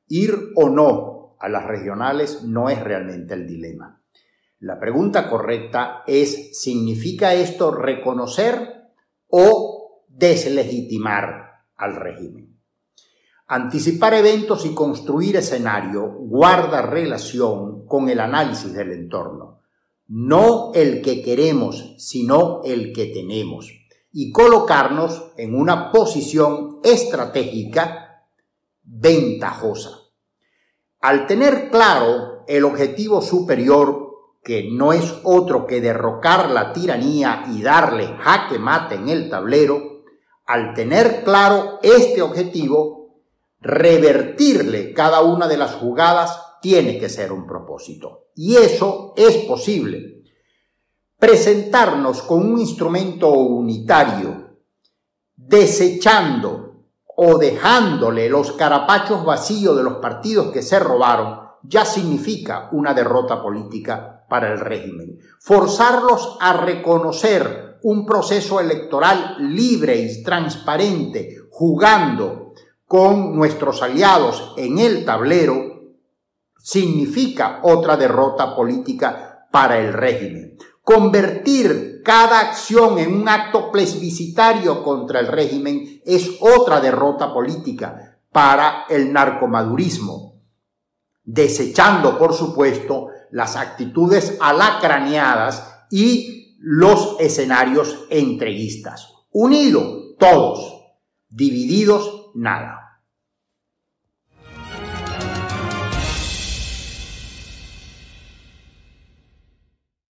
Ir o no a las regionales no es realmente el dilema. La pregunta correcta es, ¿significa esto reconocer o deslegitimar al régimen? Anticipar eventos y construir escenario guarda relación con el análisis del entorno. No el que queremos, sino el que tenemos. Y colocarnos en una posición estratégica ventajosa. Al tener claro el objetivo superior, que no es otro que derrocar la tiranía y darle jaque mate en el tablero, al tener claro este objetivo, revertirle cada una de las jugadas tiene que ser un propósito. Y eso es posible. Presentarnos con un instrumento unitario, desechando o dejándole los carapachos vacíos de los partidos que se robaron, ya significa una derrota política para el régimen. Forzarlos a reconocer un proceso electoral libre y transparente, jugando con nuestros aliados en el tablero, significa otra derrota política para el régimen. Convertir cada acción en un acto plebiscitario contra el régimen es otra derrota política para el narcomadurismo, desechando, por supuesto, las actitudes alacraneadas y los escenarios entreguistas. Unidos, todos. Divididos, nada.